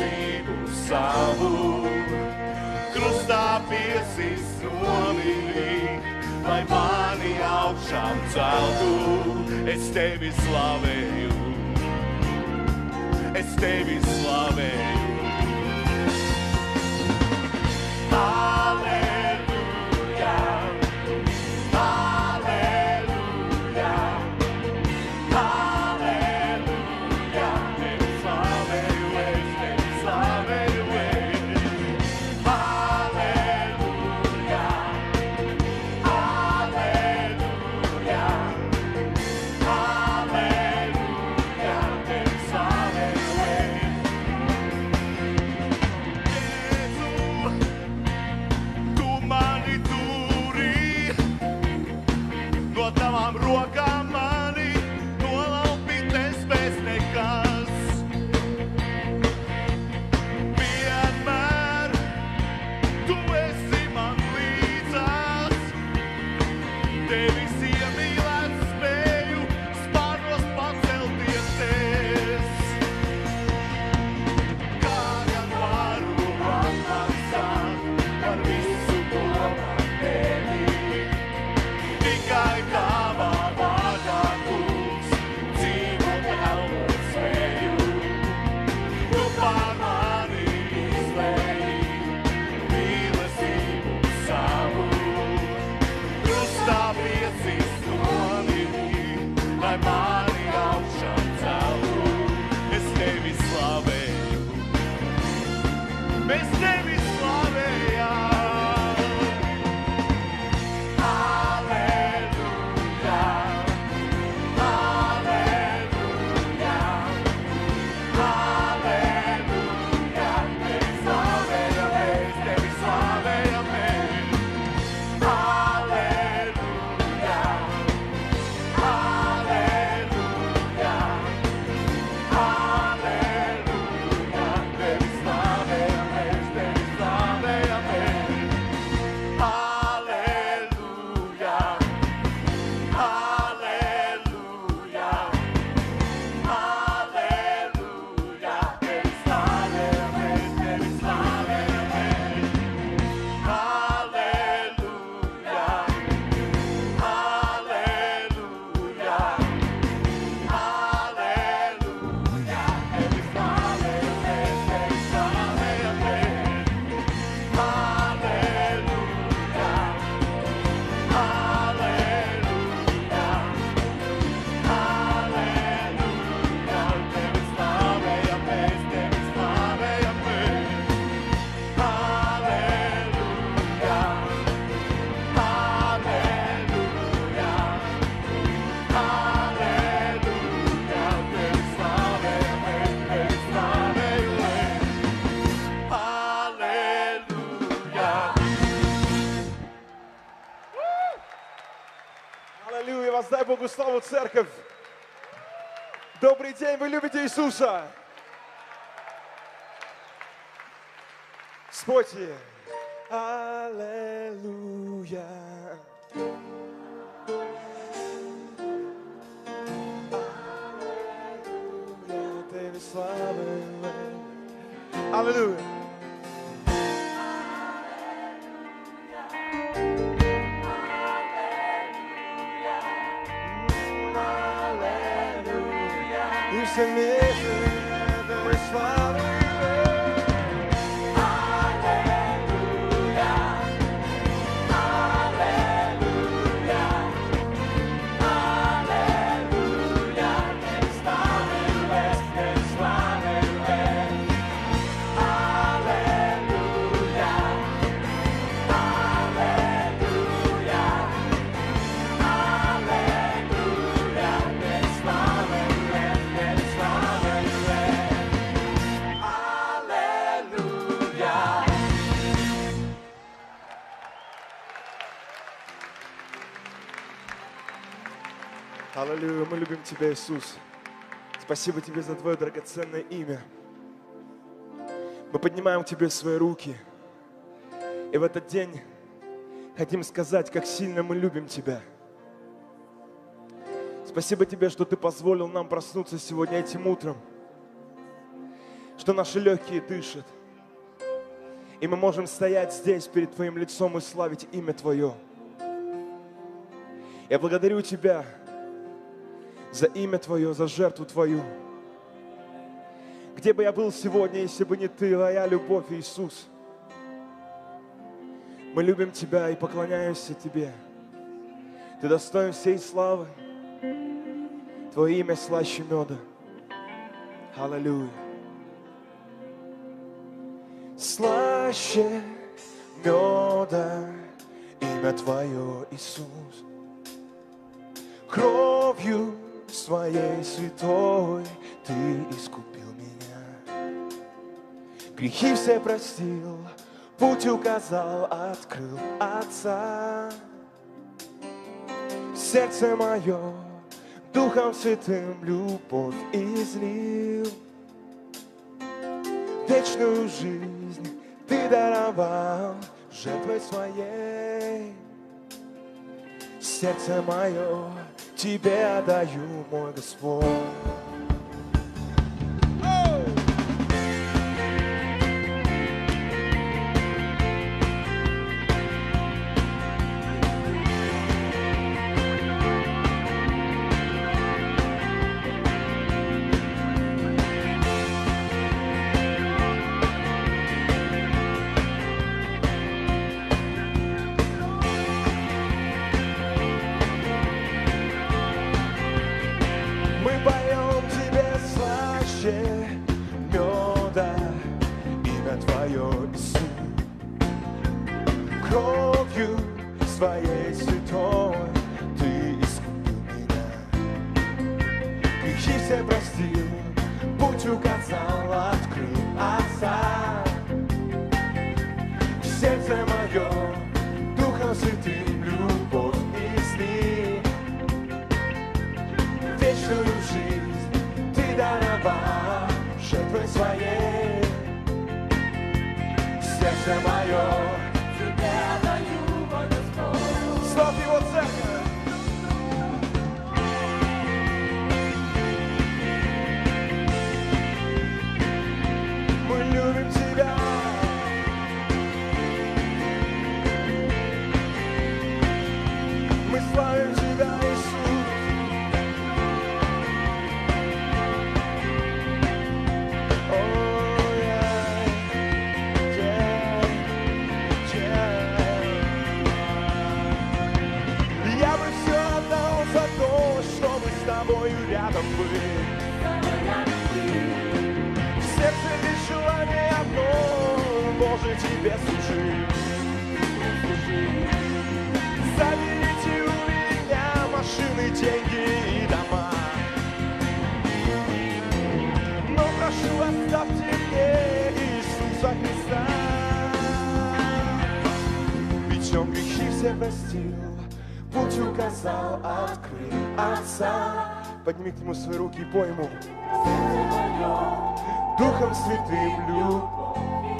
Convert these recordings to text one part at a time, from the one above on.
mīlestību savu. Krustā piesīs nomīlī, lai mani augšām celtu. Es tevi slavēju, es tevi slavēju. Halleluja, halleluja, halleluja. Tevi slavēju, es tevi slavēju, halleluja, halleluja, halleluja. Tevi slavēju, Tu mani turi, no tavām rokām mani nolaupīt nespēs nekas. Vienmēr tu esi man līdzās, tevis iemīlēt spēju, spārnos pacelties es. Kā gan varu atmaksāt par visu to man tevi? Tikai tavā vārdā, Kungs, dzīvot elpot spēju. Tu pār mani izlēji mīlestību savu. Krustā piesīs nomīlī, lai mani augšām celtu. Es tevi slavēju, mēs tevi slavējam. Halleluja, halleluja, halleluja. Tevi slavējam, mēs tevi slavējam, halleluja, halleluja, halleluja. Tevi slavējam, mēs tevi slavējam, halleluja, halleluja, halleluja. Tevi slavējam, mēs tevi slavējam, halleluja, halleluja, halleluja. Tevi slavējam, mēs tevi slavējam, halleluja, halleluja, halleluja. Tevi slavējam, mēs tevi slavējam, halleluja, halleluja, halleluja. Tevi slavējam, mēs tevi slavējam, halleluja. Аллилуйя! Воздай Богу славу, церковь! Добрый день! Вы любите Иисуса? Спойте! Аллилуйя! Аллилуйя! Тебе слава! Аллилуйя! И все вместе Тебе слава! Аллилуйя, мы любим Тебя, Иисус. Спасибо Тебе за Твое драгоценное имя. Мы поднимаем к Тебе свои руки. И в этот день хотим сказать, как сильно мы любим Тебя. Спасибо Тебе, что Ты позволил нам проснуться сегодня этим утром. что наши легкие дышат. И мы можем стоять здесь перед Твоим лицом и славить имя Твое. Я благодарю Тебя за имя Твое, за жертву Твою. Где бы я был сегодня, если бы не Ты, Твоя любовь, Иисус? Мы любим Тебя и поклоняемся Тебе. Ты достоин всей славы. Твое имя слаще меда. Аллилуйя. Слаще меда имя Твое, Иисус. Кровью Своей святой Ты искупил меня. Грехи все простил, путь указал, открыл Отца. Сердце мое Духом Святым любовь излил. Вечную жизнь Ты даровал жертвой Своей. Сердце мое Тебе отдаю, мой Господь. Меда, имя Твое, Иисус. Кровью Своей святой Ты искупил меня. Грехи все простил, путь указал, открыл Отца. Сердце мое Духом Святым любовь изли. Вечную жизнь Ты даровал жертвой Своей. Сердце мое Тебе отдаю, мой Господь. Славь Его, церковь! Мы любим Тебя. Мы славим Тебя, Иисус. Рядом быть. В сердце лишь желание одно, Боже, Тебе служить. Заберите у меня машины, деньги и дома. Но прошу, оставьте мне Иисуса Христа. Ведь Он грехи все простил, путь указал, открыл Отца. Подними к Нему свои руки и пой Ему. Духом Святым любовь.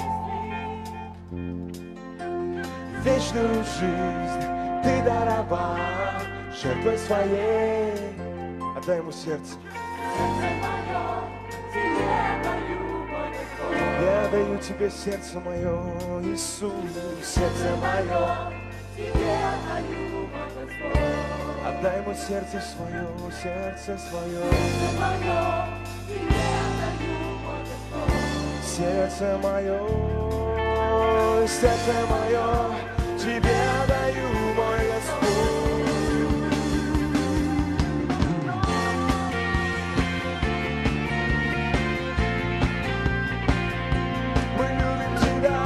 Вечную жизнь Ты даровал жертвой Своей. Отдай Ему сердце. Я даю Тебе сердце мое, Иисус. Сердце мое Тебе отдаю, мой Господь. Отдай Ему сердце свое, сердце свое. Сердце мое Тебе отдаю, мой Господь. Сердце мое Тебе отдаю, мой Господь. Мы любим Тебя.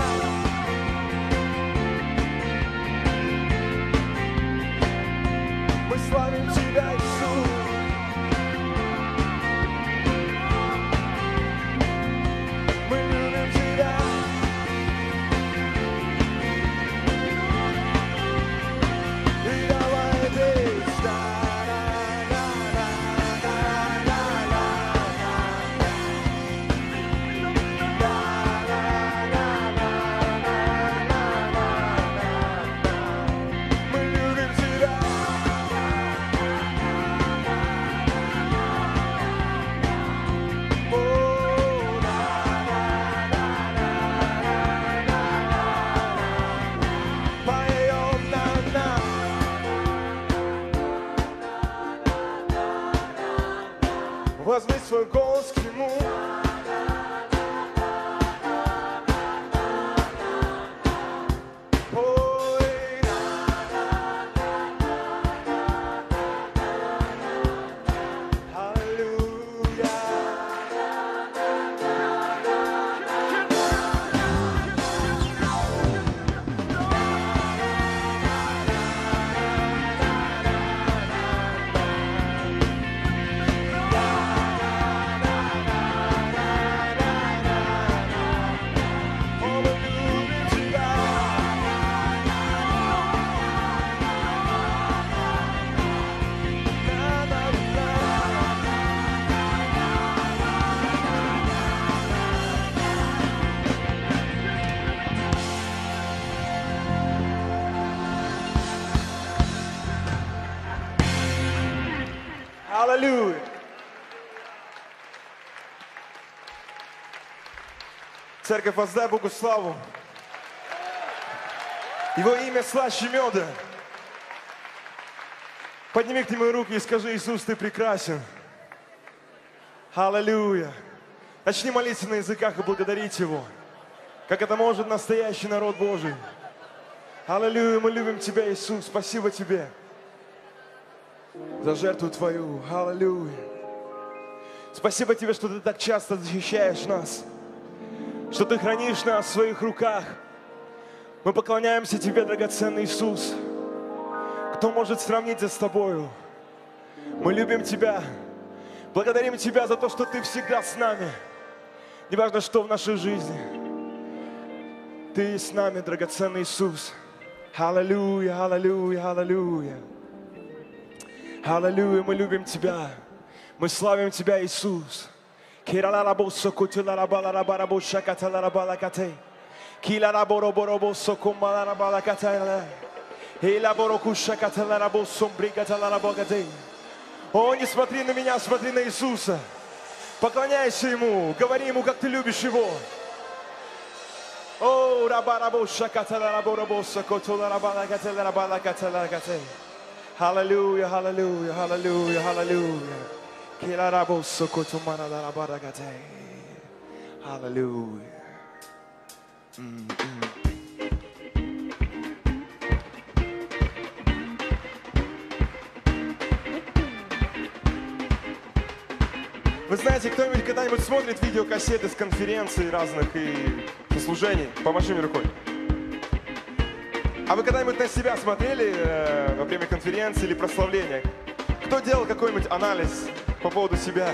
Мы славим Тебя, Иисус. Мы любим Тебя. Возвысь свой голос к Нему. Ой, аллилуйя. О, мы любим Тебя. Аллилуйя. Церковь, воздай Богу славу. Его имя слаще меда. Подними к Нему руки и скажи: Иисус, Ты прекрасен. Аллилуйя. Начни молиться на языках и благодарить Его, как это может настоящий народ Божий. Аллилуйя, мы любим Тебя, Иисус. Спасибо Тебе за жертву Твою. Аллилуйя. Спасибо Тебе, что Ты так часто защищаешь нас, что Ты хранишь нас в своих руках. Мы поклоняемся Тебе, драгоценный Иисус. Кто может сравниться с Тобою? Мы любим Тебя. Благодарим Тебя за то, что Ты всегда с нами. Неважно, что в нашей жизни. Ты с нами, драгоценный Иисус. Аллилуйя, аллилуйя, аллилуйя. Аллилуйя, мы любим Тебя. Мы славим Тебя, Иисус. О, не смотри на меня, смотри на Иисуса. Поклоняйся Ему, говори Ему, как ты любишь Его. О, аллилуйя, аллилуйя, аллилуйя, аллилуйя. Аллилуйя. Вы знаете, кто-нибудь когда-нибудь смотрит видеокассеты с конференций разных и служений? Помаши мне рукой. А вы когда-нибудь на себя смотрели во время конференции или прославления? Кто делал какой-нибудь анализ по поводу себя?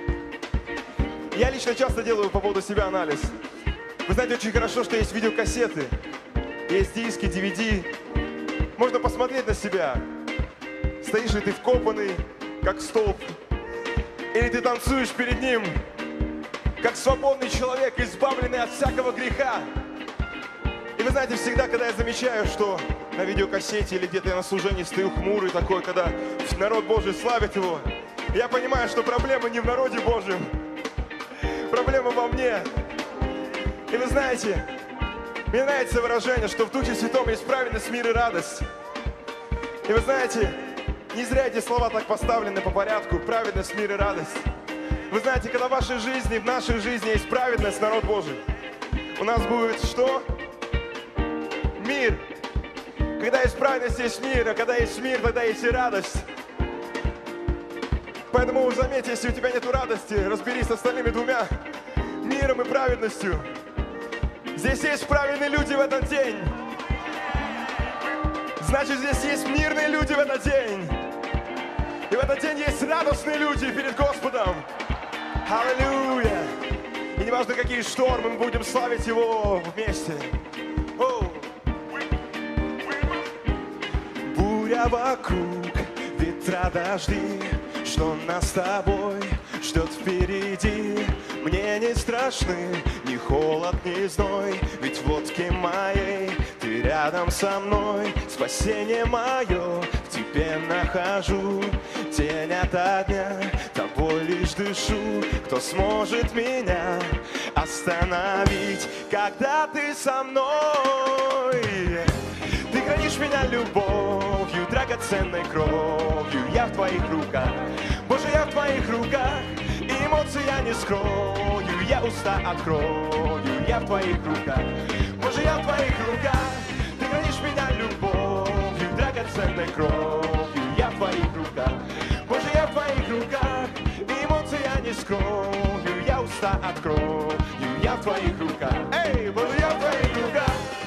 Я лично часто делаю по поводу себя анализ. Вы знаете, очень хорошо, что есть видеокассеты, есть диски, DVD. Можно посмотреть на себя. Стоишь ли ты вкопанный, как столб, или ты танцуешь перед Ним, как свободный человек, избавленный от всякого греха. И вы знаете, всегда, когда я замечаю, что на видеокассете или где-то я на служении стою хмурый такой, когда народ Божий славит Его, я понимаю, что проблема не в народе Божьем, проблема во мне. И вы знаете, мне нравится выражение, что в Духе Святом есть праведность, мир и радость. И вы знаете, не зря эти слова так поставлены по порядку. Праведность, мир и радость. Вы знаете, когда в вашей жизни, в нашей жизни есть праведность, народ Божий, у нас будет что? Мир. Когда есть праведность, есть мир. А когда есть мир, тогда есть и радость. Поэтому заметь, если у тебя нет радости, разберись с остальными двумя, миром и праведностью. Здесь есть праведные люди в этот день. Значит, здесь есть мирные люди в этот день. И в этот день есть радостные люди перед Господом. Аллилуйя! И неважно, какие штормы, мы будем славить Его вместе. Оу. Буря вокруг, ветра, дожди, что нас с тобой ждет впереди. Мне не страшны ни холод, ни зной, ведь в лодке моей ты рядом со мной. Спасение мое в тебе нахожу, тень ото дня, тобой лишь дышу. Кто сможет меня остановить, когда ты со мной? Ты хранишь меня любовью, драгоценной кровью. Я в твоих руках, Боже, я в твоих руках. эмоций я не скрою, я уста открою, я в твоих руках. Боже, я в твоих руках, ты хранишь меня любовью, драгоценной кровью, я в твоих руках. Боже, я в твоих руках, эмоций я не скрою, я уста открою, я в твоих руках. Эй, Боже, я в твоих руках.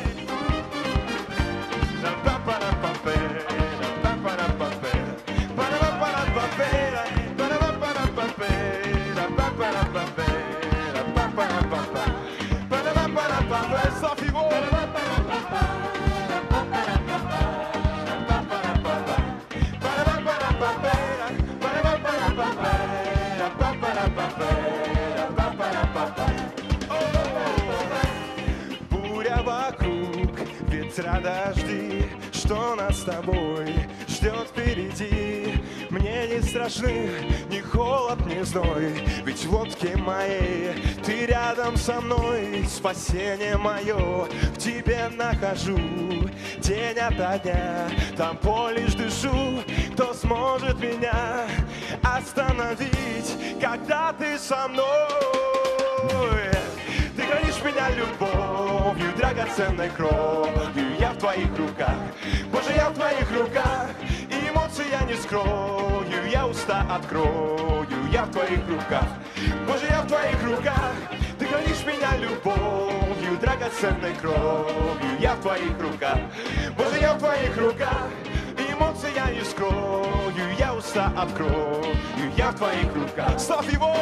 Буря вокруг, ветра, дожди, что нас с тобой ждет впереди. Мне не страшны ни холод, ни зной, ведь в лодке моей ты рядом со мной. Спасение мое в тебе нахожу, день ото дня, там полишь дышу. Кто сможет меня остановить, когда ты со мной? Ты хранишь меня любовью, драгоценной кровью, я в твоих руках. Боже, я в твоих руках, и эмоций я не скрою, я уста открою, я в твоих руках. Боже, я в твоих руках, ты хранишь меня любовью, драгоценной кровью, я в твоих руках. Боже, я в твоих руках, и эмоций я не скрою, я уста открою, я в твоих руках. Славь его!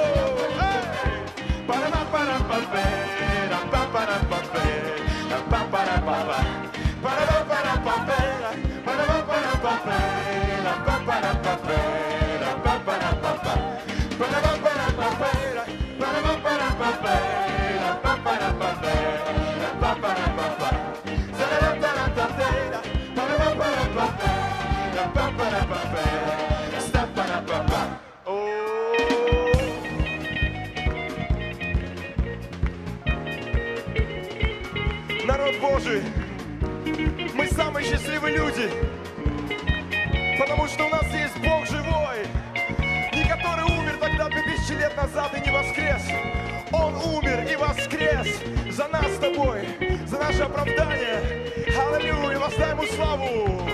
Народ Божий, мы самые счастливые люди, потому что у нас есть Бог живой, не который умер тогда 2000 лет назад и не воскрес. Он умер и воскрес за нас с тобой, за наше оправдание. Аллилуйя, воздай ему славу.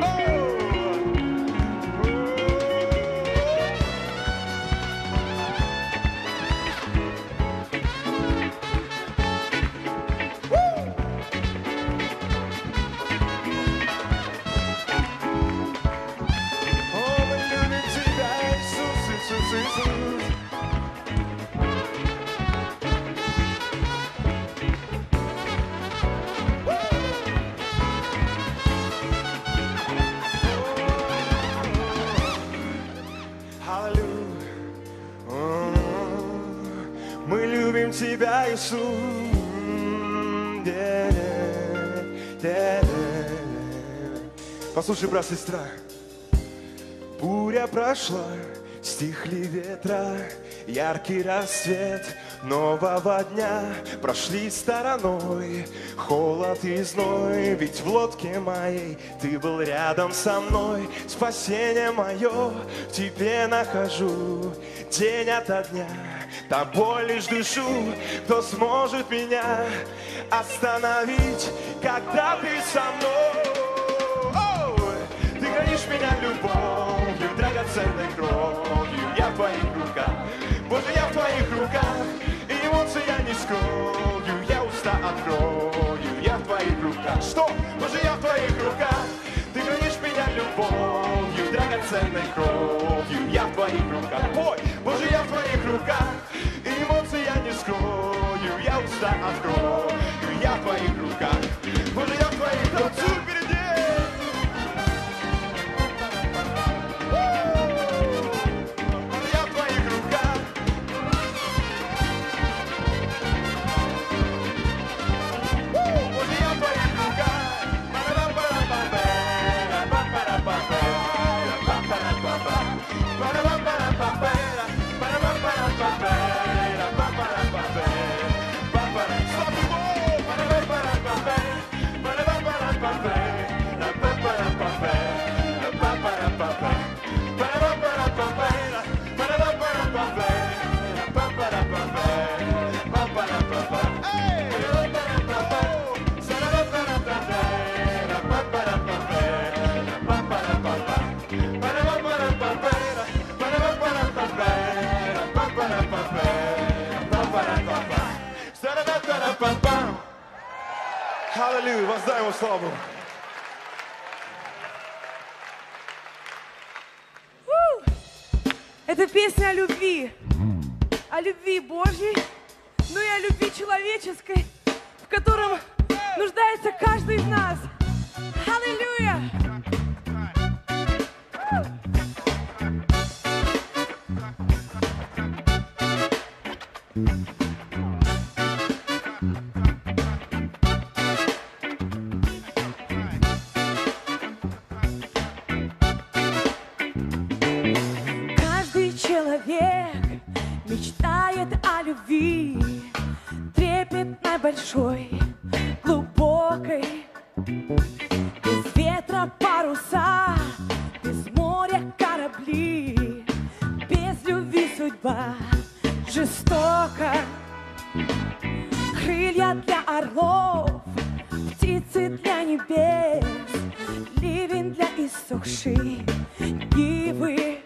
Мы любим тебя, Иисус. Послушай, брат, сестра. Буря прошла, стихли ветра, яркий рассвет нового дня прошли стороной холод и зной. Ведь в лодке моей ты был рядом со мной. Спасение мое в тебе нахожу, день ото дня тобой лишь дышу. Кто сможет меня остановить, когда ты со мной? Ты хранишь меня любовью, драгоценной кровью, я в твоих руках. Боже, я в твоих руках, и эмоций я не скрою, я уста открою, я в твоих руках. Что? Боже, я в твоих руках, ты хранишь меня любовью, драгоценной кровью, я в твоих руках. Пой! Боже, я в твоих руках, и эмоций я не скрою, я уста открою, я в твоих руках. Боже, я в твоих руках. Танцуй впереди! Аллилуйя, воздай ему славу. Это песня о любви Божьей, но и о любви человеческой, в котором нуждается каждый из нас. Аллилуйя! Каждый человек мечтает о любви, трепетной, большой, глубокой. Без ветра паруса, без моря корабли, без любви судьба жестока. Крылья для орлов, птицы для небес, ливень для иссохшей ивы,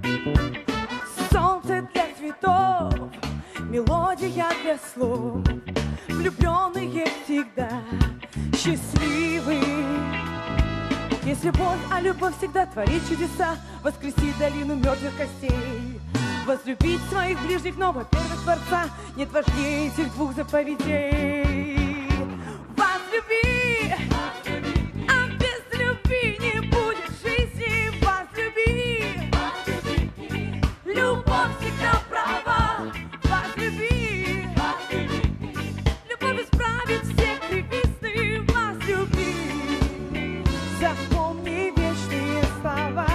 солнце для цветов, мелодия для слов. Влюбленные всегда счастливы. Есть любовь, а любовь всегда творит чудеса, воскресит долину мертвых костей. Возлюбить своих ближних, но, во-первых, Творца нет важнее этих двух заповедей. Возлюби, а без любви не будет жизни. Возлюби, любовь всегда права. Возлюби, любовь исправит все кривизны. Возлюби, запомни вечные слова.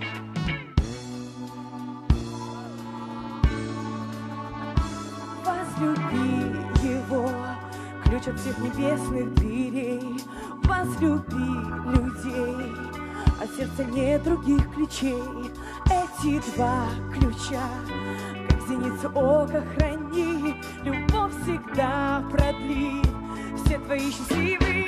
Возлюби его, ключ от всех небесных дверей. Возлюби людей, от сердца нет других ключей. Эти два ключа, как зеницу ока, храни. Любовь всегда продлит все твои счастливые